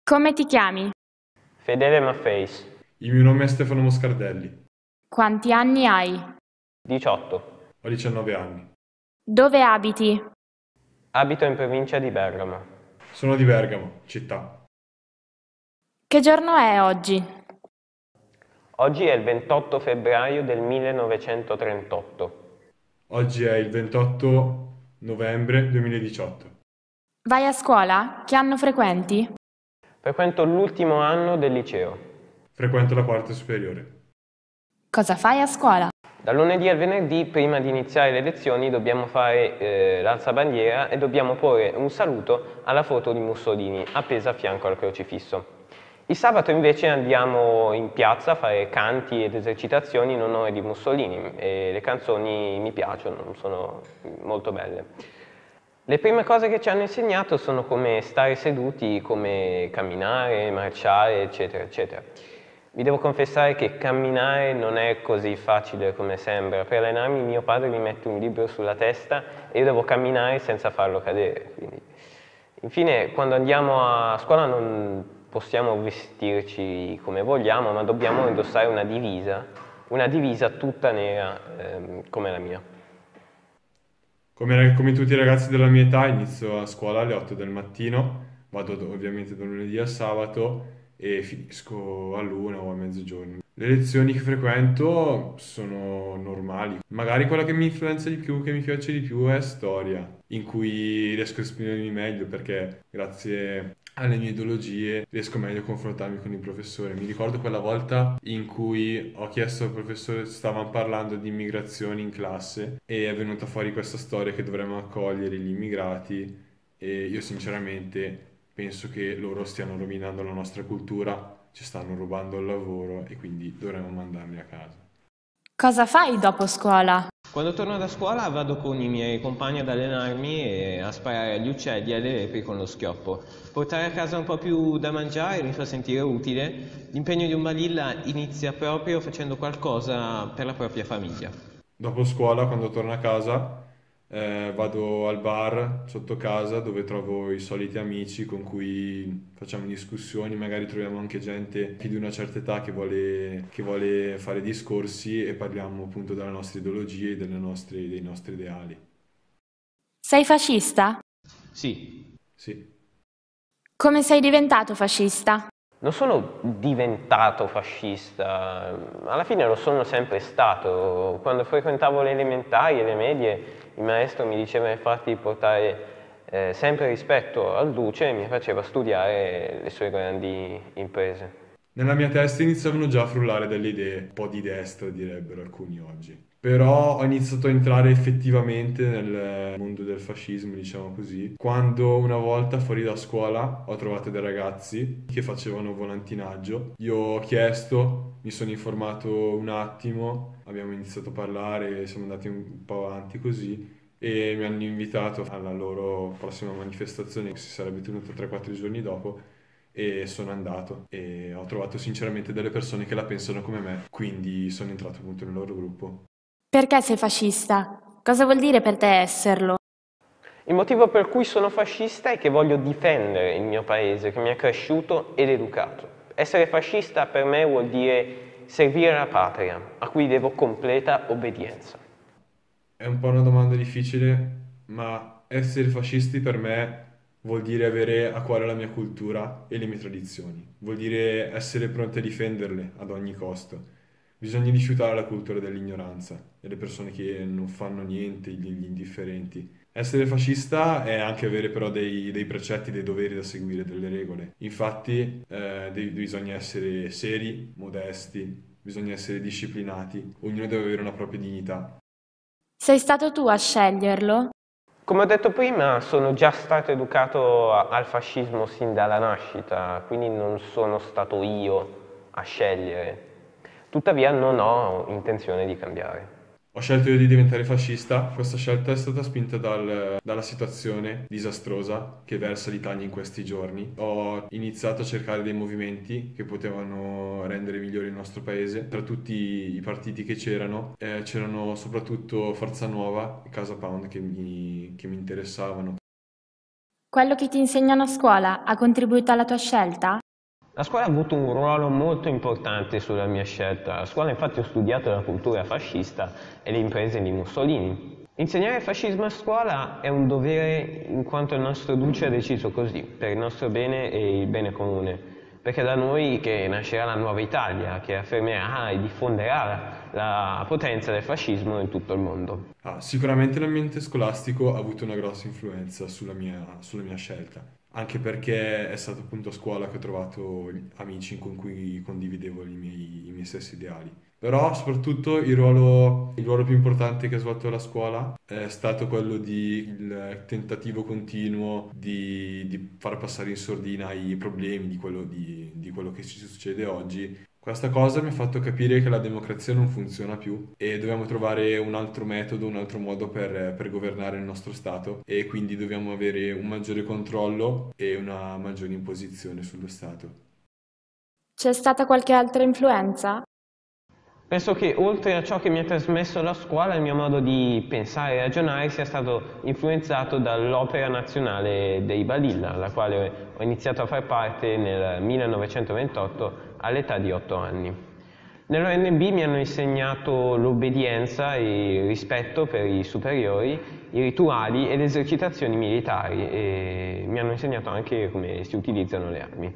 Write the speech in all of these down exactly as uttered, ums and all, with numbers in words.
Come ti chiami? Fedele Maffeis, Il mio nome è Stefano Moscardelli, Quanti anni hai? diciotto. ho diciannove anni. Dove abiti? Abito in provincia di Bergamo. Sono di Bergamo, città. Che giorno è oggi? Oggi è il ventotto febbraio del millenovecentotrentotto. Oggi è il ventotto novembre duemiladiciotto. Vai a scuola? Che anno frequenti? Frequento l'ultimo anno del liceo. Frequento la quarta superiore. Cosa fai a scuola? Dal lunedì al venerdì, prima di iniziare le lezioni, dobbiamo fare eh, l'alzabandiera e dobbiamo porre un saluto alla foto di Mussolini appesa a fianco al crocifisso. Il sabato invece andiamo in piazza a fare canti ed esercitazioni in onore di Mussolini e le canzoni mi piacciono, sono molto belle. Le prime cose che ci hanno insegnato sono come stare seduti, come camminare, marciare, eccetera, eccetera. Vi devo confessare che camminare non è così facile come sembra. Per allenarmi mio padre mi mette un libro sulla testa e io devo camminare senza farlo cadere. Quindi. Infine, quando andiamo a scuola non possiamo vestirci come vogliamo, ma dobbiamo indossare una divisa, una divisa tutta nera ehm, come la mia. Come, come tutti i ragazzi della mia età, inizio a scuola alle otto del mattino, vado do- ovviamente da lunedì al sabato e finisco all'una o a mezzogiorno. Le lezioni che frequento sono normali. Magari quella che mi influenza di più, che mi piace di più è storia, in cui riesco a esprimermi meglio perché grazie alle mie ideologie riesco meglio a confrontarmi con il professore. Mi ricordo quella volta in cui ho chiesto al professore, stavano parlando di immigrazione in classe e è venuta fuori questa storia che dovremmo accogliere gli immigrati e io sinceramente penso che loro stiano rovinando la nostra cultura, ci stanno rubando il lavoro e quindi dovremmo mandarli a casa. Cosa fai dopo scuola? Quando torno da scuola vado con i miei compagni ad allenarmi e a sparare agli uccelli e alle lepri con lo schioppo. Portare a casa un po' più da mangiare mi fa sentire utile. L'impegno di un balilla inizia proprio facendo qualcosa per la propria famiglia. Dopo scuola, quando torno a casa, eh, vado al bar sotto casa dove trovo i soliti amici con cui facciamo discussioni, magari troviamo anche gente di una certa età che vuole, che vuole fare discorsi e parliamo appunto delle nostre ideologie e delle nostre- dei nostri ideali. Sei fascista? Sì, Sì. Come sei diventato fascista? non sono diventato fascista, alla fine lo sono sempre stato. Quando frequentavo le elementari e le medie, il maestro mi diceva infatti di portare eh, sempre rispetto al duce e mi faceva studiare le sue grandi imprese. Nella mia testa iniziavano già a frullare delle idee, un po' di destra direbbero alcuni oggi. Però ho iniziato a entrare effettivamente nel mondo del fascismo, diciamo così, quando una volta fuori da scuola ho trovato dei ragazzi che facevano volantinaggio. Io ho chiesto, mi sono informato un attimo, abbiamo iniziato a parlare, siamo andati un po' avanti così e mi hanno invitato alla loro prossima manifestazione che si sarebbe tenuta tre quattro giorni dopo e sono andato e ho trovato sinceramente delle persone che la pensano come me, quindi sono entrato appunto nel loro gruppo. Perché sei fascista? Cosa vuol dire per te esserlo? Il motivo per cui sono fascista è che voglio difendere il mio paese, che mi ha cresciuto ed educato. Essere fascista per me vuol dire servire la patria, a cui devo completa obbedienza. È un po' una domanda difficile, ma essere fascisti per me vuol dire avere a cuore la mia cultura e le mie tradizioni, vuol dire essere pronti a difenderle ad ogni costo. Bisogna rifiutare la cultura dell'ignoranza e le persone che non fanno niente, gli, gli indifferenti. Essere fascista è anche avere però dei, dei precetti, dei doveri da seguire, delle regole. Infatti eh, de- bisogna essere seri, modesti, bisogna essere disciplinati, ognuno deve avere una propria dignità. Sei stato tu a sceglierlo? Come ho detto prima, sono già stato educato a- al fascismo sin dalla nascita, quindi non sono stato io a scegliere. Tuttavia non ho intenzione di cambiare. Ho scelto io di diventare fascista, questa scelta è stata spinta dal- dalla situazione disastrosa che versa l'Italia in questi giorni. Ho iniziato a cercare dei movimenti che potevano rendere migliore il nostro paese. Tra tutti i partiti che c'erano, eh, c'erano soprattutto Forza Nuova e Casa Pound che mi, che mi interessavano. Quello che ti insegnano a scuola ha contribuito alla tua scelta? La scuola ha avuto un ruolo molto importante sulla mia scelta. A scuola infatti ho studiato la cultura fascista e le imprese di Mussolini. Insegnare il fascismo a scuola è un dovere in quanto il nostro Duce ha deciso così, per il nostro bene e il bene comune. Perché è da noi che nascerà la nuova Italia, che affermerà e diffonderà la potenza del fascismo in tutto il mondo. Ah, sicuramente l'ambiente scolastico ha avuto una grossa influenza sulla mia, sulla mia scelta, anche perché è stato appunto a scuola che ho trovato amici con cui condividevo i miei, i miei stessi ideali. Però soprattutto il ruolo, il ruolo più importante che ha svolto la scuola è stato quello di il tentativo continuo di, di far passare in sordina i problemi di quello, di, di quello che ci succede oggi. Questa cosa mi ha fatto capire che la democrazia non funziona più e dobbiamo trovare un altro metodo, un altro modo per, per governare il nostro Stato e quindi dobbiamo avere un maggiore controllo e una maggiore imposizione sullo Stato. C'è stata qualche altra influenza? Penso che oltre a ciò che mi ha trasmesso la scuola, il mio modo di pensare e ragionare sia stato influenzato dall'Opera Nazionale dei Balilla, alla quale ho iniziato a far parte nel millenovecentoventotto all'età di otto anni. Nell'O N B mi hanno insegnato l'obbedienza e il rispetto per i superiori, i rituali e le esercitazioni militari e mi hanno insegnato anche come si utilizzano le armi.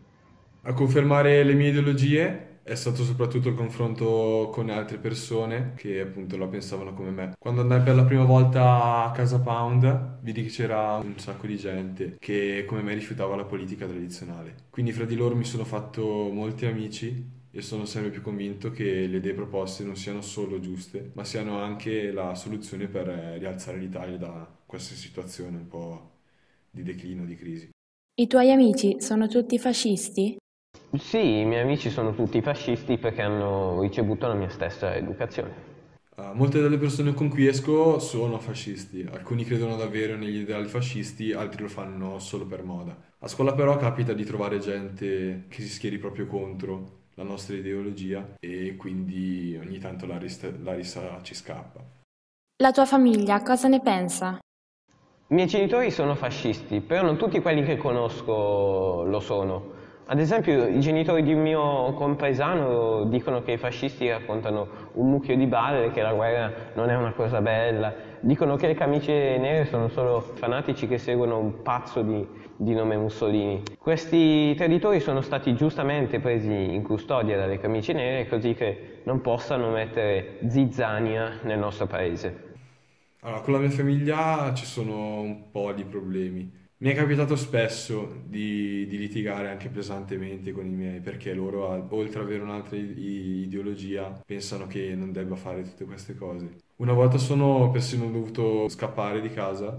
A confermare le mie ideologie è stato soprattutto il confronto con altre persone che appunto la pensavano come me. Quando andai per la prima volta a Casa Pound, vidi che c'era un sacco di gente che come me rifiutava la politica tradizionale. Quindi fra di loro mi sono fatto molti amici e sono sempre più convinto che le idee proposte non siano solo giuste, ma siano anche la soluzione per rialzare l'Italia da questa situazione un po' di declino, di crisi. I tuoi amici sono tutti fascisti? Sì, i miei amici sono tutti fascisti perché hanno ricevuto la mia stessa educazione. Uh, molte delle persone con cui esco sono fascisti, alcuni credono davvero negli ideali fascisti, altri lo fanno solo per moda. A scuola però capita di trovare gente che si schieri proprio contro la nostra ideologia e quindi ogni tanto la, rista- la rissa ci scappa. La tua famiglia cosa ne pensa? I miei genitori sono fascisti, però non tutti quelli che conosco lo sono. Ad esempio, i genitori di un mio compaesano dicono che i fascisti raccontano un mucchio di balle, che la guerra non è una cosa bella. Dicono che le camicie nere sono solo fanatici che seguono un pazzo di, di nome Mussolini. Questi traditori sono stati giustamente presi in custodia dalle camicie nere così che non possano mettere zizzania nel nostro paese. Allora, con la mia famiglia ci sono un po' di problemi. Mi è capitato spesso di, di litigare anche pesantemente con i miei, perché loro, al- oltre ad avere un'altra i- ideologia, pensano che non debba fare tutte queste cose. Una volta sono persino dovuto scappare di casa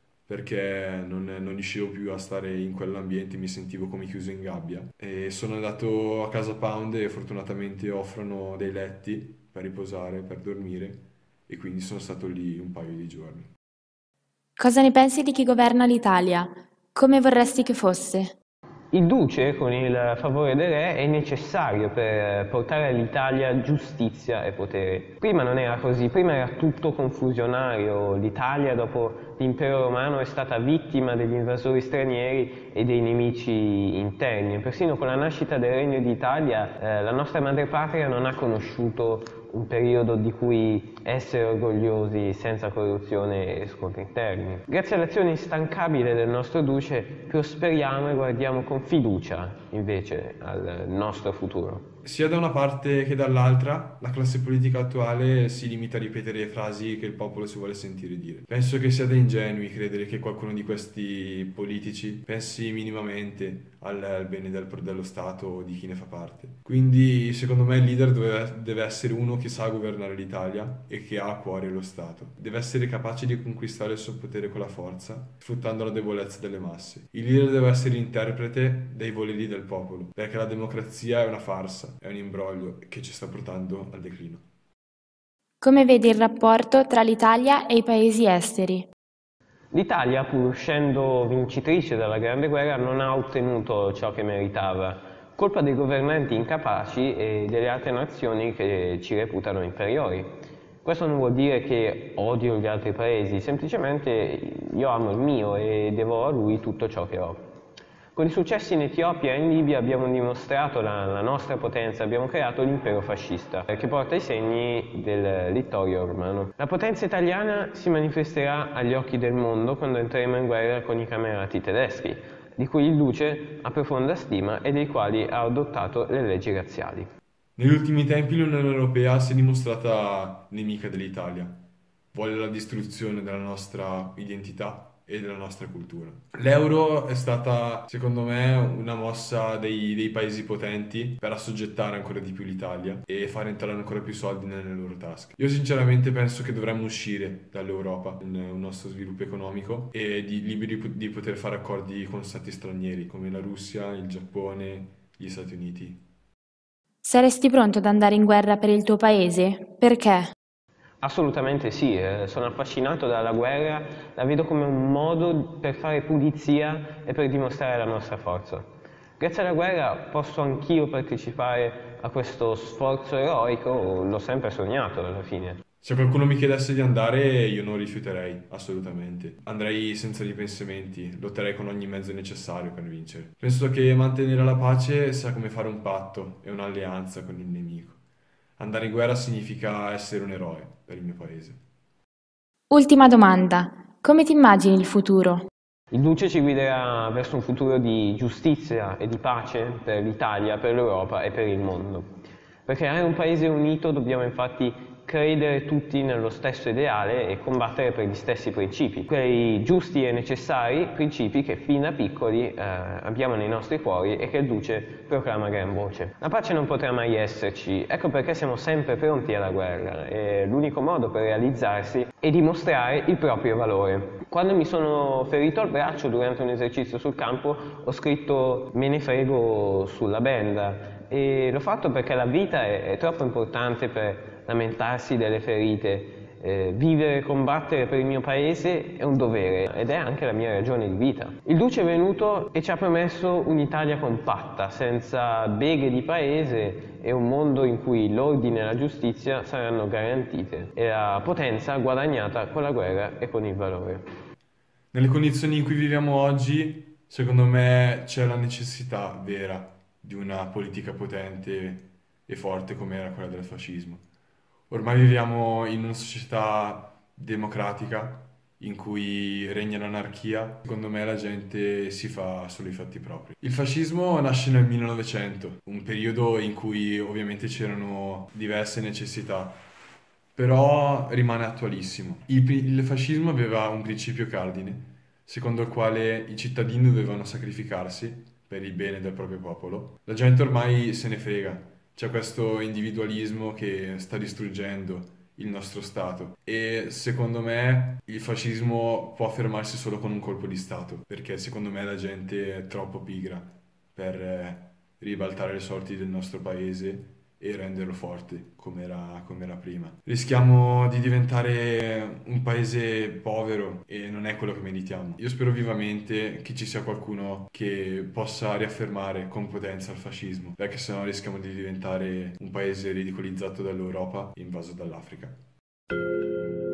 perché non, non riuscivo più a stare in quell'ambiente, mi sentivo come chiuso in gabbia. E sono andato a Casa Pound e fortunatamente offrono dei letti per riposare, per dormire, e quindi sono stato lì un paio di giorni. Cosa ne pensi di chi governa l'Italia? Come vorresti che fosse? Il duce, con il favore del re, è necessario per portare all'Italia giustizia e potere. Prima non era così, prima era tutto confusionario. L'Italia, dopo l'impero romano, è stata vittima degli invasori stranieri e dei nemici interni. Persino con la nascita del Regno d'Italia, eh, la nostra madrepatria non ha conosciuto un periodo di cui essere orgogliosi senza corruzione e scontri interni. Grazie all'azione instancabile del nostro Duce prosperiamo e guardiamo con fiducia invece al nostro futuro. Sia da una parte che dall'altra, la classe politica attuale si limita a ripetere frasi che il popolo si vuole sentire dire. Penso che sia da ingenui credere che qualcuno di questi politici pensi minimamente al, al bene del- dello Stato o di chi ne fa parte. Quindi, secondo me, il leader deve, deve essere uno che sa governare l'Italia e che ha a cuore lo Stato. Deve essere capace di conquistare il suo potere con la forza, sfruttando la debolezza delle masse. Il leader deve essere interprete dei voleri del popolo, perché la democrazia è una farsa, è un imbroglio che ci sta portando al declino. Come vedi il rapporto tra l'Italia e i paesi esteri? L'Italia, pur uscendo vincitrice dalla Grande Guerra, non ha ottenuto ciò che meritava, colpa dei governanti incapaci e delle altre nazioni che ci reputano inferiori. Questo non vuol dire che odio gli altri paesi, semplicemente io amo il mio e devo a lui tutto ciò che ho. Con i successi in Etiopia e in Libia abbiamo dimostrato la, la nostra potenza, abbiamo creato l'impero fascista, che porta i segni del Littorio Romano. La potenza italiana si manifesterà agli occhi del mondo quando entreremo in guerra con i camerati tedeschi, di cui il Duce ha profonda stima e dei quali ha adottato le leggi razziali. Negli ultimi tempi l'Unione Europea si è dimostrata nemica dell'Italia, vuole la distruzione della nostra identità e della nostra cultura. L'euro è stata, secondo me, una mossa dei, dei paesi potenti per assoggettare ancora di più l'Italia e far entrare ancora più soldi nelle loro tasche. Io sinceramente penso che dovremmo uscire dall'Europa con un nostro sviluppo economico e di, liberi di poter fare accordi con stati stranieri come la Russia, il Giappone, gli Stati Uniti. Saresti pronto ad andare in guerra per il tuo paese? Perché? Assolutamente sì, eh, sono affascinato dalla guerra, la vedo come un modo per fare pulizia e per dimostrare la nostra forza. Grazie alla guerra posso anch'io partecipare a questo sforzo eroico, l'ho sempre sognato alla fine. Se qualcuno mi chiedesse di andare, io non rifiuterei, assolutamente. Andrei senza ripensamenti, lotterei con ogni mezzo necessario per vincere. Penso che mantenere la pace sia come fare un patto e un'alleanza con il nemico. Andare in guerra significa essere un eroe per il mio paese. Ultima domanda. Come ti immagini il futuro? Il Duce ci guiderà verso un futuro di giustizia e di pace per l'Italia, per l'Europa e per il mondo. Per creare un paese unito dobbiamo infatti credere tutti nello stesso ideale e combattere per gli stessi principi, quei giusti e necessari principi che fin da piccoli eh, abbiamo nei nostri cuori e che il Duce proclama a gran voce. La pace non potrà mai esserci, ecco perché siamo sempre pronti alla guerra e l'unico modo per realizzarsi è dimostrare il proprio valore. Quando mi sono ferito al braccio durante un esercizio sul campo ho scritto "me ne frego" sulla benda e l'ho fatto perché la vita è, è troppo importante per lamentarsi delle ferite. Eh, vivere e combattere per il mio paese è un dovere ed è anche la mia ragione di vita. Il Duce è venuto e ci ha promesso un'Italia compatta, senza beghe di paese e un mondo in cui l'ordine e la giustizia saranno garantite e la potenza guadagnata con la guerra e con il valore. Nelle condizioni in cui viviamo oggi, secondo me c'è la necessità vera di una politica potente e forte come era quella del fascismo. Ormai viviamo in una società democratica in cui regna l'anarchia. Secondo me la gente si fa solo i fatti propri. Il fascismo nasce nel millenovecento, un periodo in cui ovviamente c'erano diverse necessità, però rimane attualissimo. Il, il fascismo aveva un principio cardine, secondo il quale i cittadini dovevano sacrificarsi per il bene del proprio popolo. La gente ormai se ne frega. C'è questo individualismo che sta distruggendo il nostro Stato e secondo me il fascismo può fermarsi solo con un colpo di Stato, perché secondo me la gente è troppo pigra per eh, ribaltare le sorti del nostro paese e renderlo forte come era, come era prima. Rischiamo di diventare un paese povero e non è quello che meritiamo. Io spero vivamente che ci sia qualcuno che possa riaffermare con potenza il fascismo, perché sennò rischiamo di diventare un paese ridicolizzato dall'Europa e invaso dall'Africa.